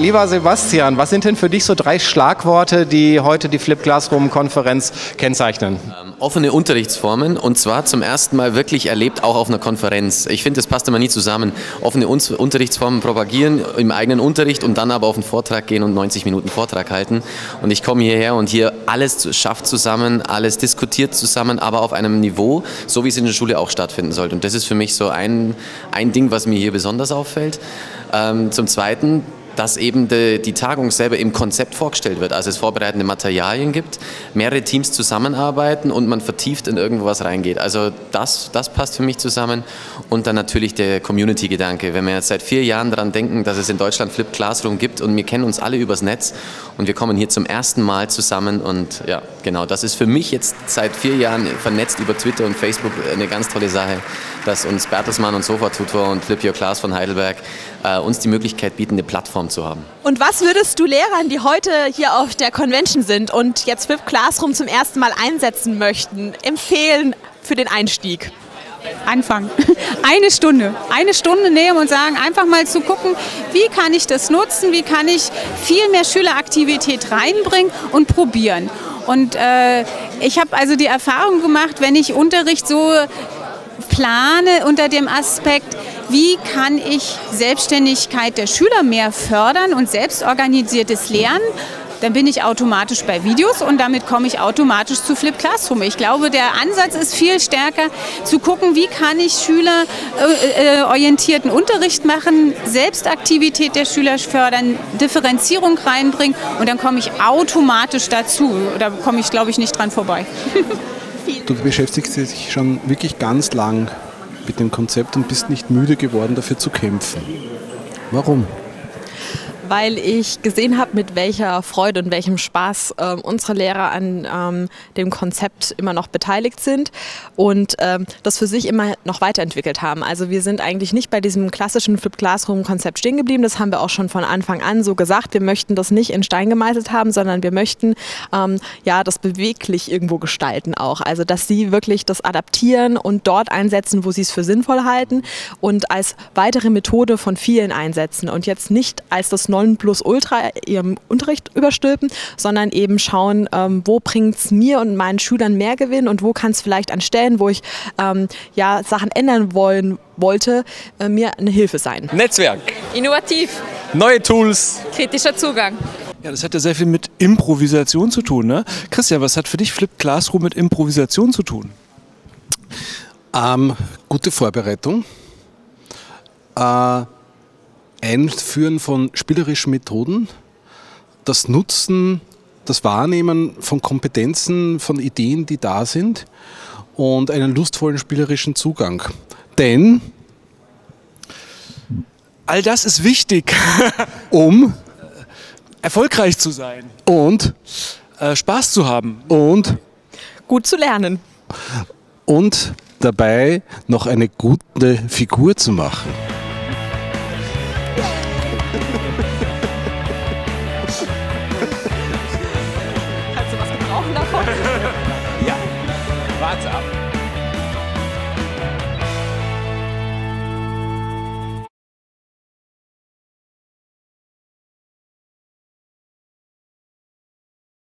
Lieber Sebastian, was sind denn für dich so 3 Schlagworte, die heute die Flip Classroom-Konferenz kennzeichnen? Offene Unterrichtsformen, und zwar zum ersten Mal wirklich erlebt, auch auf einer Konferenz. Ich finde, das passt immer nie zusammen. Offene Unterrichtsformen propagieren im eigenen Unterricht und dann aber auf einen Vortrag gehen und 90 Minuten Vortrag halten. Und ich komme hierher und hier alles schafft zusammen, alles diskutiert zusammen, aber auf einem Niveau, so wie es in der Schule auch stattfinden sollte. Und das ist für mich so ein Ding, was mir hier besonders auffällt. Zum Zweiten, dass eben die Tagung selber im Konzept vorgestellt wird, also es vorbereitende Materialien gibt, mehrere Teams zusammenarbeiten und man vertieft in irgendwas reingeht. Also das passt für mich zusammen. Und dann natürlich der Community-Gedanke. Wenn wir jetzt seit 4 Jahren daran denken, dass es in Deutschland Flip Classroom gibt und wir kennen uns alle übers Netz und wir kommen hier zum ersten Mal zusammen und ja, genau, das ist für mich jetzt seit 4 Jahren vernetzt über Twitter und Facebook eine ganz tolle Sache, dass uns Bertelsmann und Sofa Tutor und Flip Your Class von Heidelberg uns die Möglichkeit bieten, eine Plattform zu haben. Und was würdest du Lehrern, die heute hier auf der Convention sind und jetzt Flip Classroom zum ersten Mal einsetzen möchten, empfehlen für den Einstieg? Anfangen. Eine Stunde nehmen und sagen, einfach mal zu gucken, wie kann ich das nutzen, wie kann ich viel mehr Schüleraktivität reinbringen und probieren. Und ich habe also die Erfahrung gemacht, wenn ich Unterricht so plane unter dem Aspekt, wie kann ich Selbstständigkeit der Schüler mehr fördern und selbstorganisiertes Lernen, dann bin ich automatisch bei Videos und damit komme ich automatisch zu Flip Classroom. Ich glaube, der Ansatz ist viel stärker zu gucken, wie kann ich schülerorientierten Unterricht machen, Selbstaktivität der Schüler fördern, Differenzierung reinbringen und dann komme ich automatisch dazu. Da komme ich, glaube ich, nicht dran vorbei. Du beschäftigst dich schon wirklich ganz lang mit dem Konzept und bist nicht müde geworden, dafür zu kämpfen. Warum? Weil ich gesehen habe, mit welcher Freude und welchem Spaß unsere Lehrer an dem Konzept immer noch beteiligt sind und das für sich immer noch weiterentwickelt haben. Also wir sind eigentlich nicht bei diesem klassischen Flip Classroom-Konzept stehen geblieben. Das haben wir auch schon von Anfang an so gesagt. Wir möchten das nicht in Stein gemeißelt haben, sondern wir möchten ja das beweglich irgendwo gestalten auch. Also dass sie wirklich das adaptieren und dort einsetzen, wo sie es für sinnvoll halten und als weitere Methode von vielen einsetzen und jetzt nicht als das Nonplusultra ihrem Unterricht überstülpen, sondern eben schauen, wo bringt es mir und meinen Schülern mehr Gewinn und wo kann es vielleicht an Stellen, wo ich ja, Sachen ändern wollte, mir eine Hilfe sein. Netzwerk. Innovativ. Neue Tools. Kritischer Zugang. Ja, das hat ja sehr viel mit Improvisation zu tun, ne? Christian, was hat für dich Flip Classroom mit Improvisation zu tun? Gute Vorbereitung. Einführen von spielerischen Methoden, das Nutzen, das Wahrnehmen von Kompetenzen, von Ideen, die da sind und einen lustvollen spielerischen Zugang. Denn all das ist wichtig, um erfolgreich zu sein und Spaß zu haben und gut zu lernen und dabei noch eine gute Figur zu machen. Kannst du was gebrauchen davon? Ja, warte ab.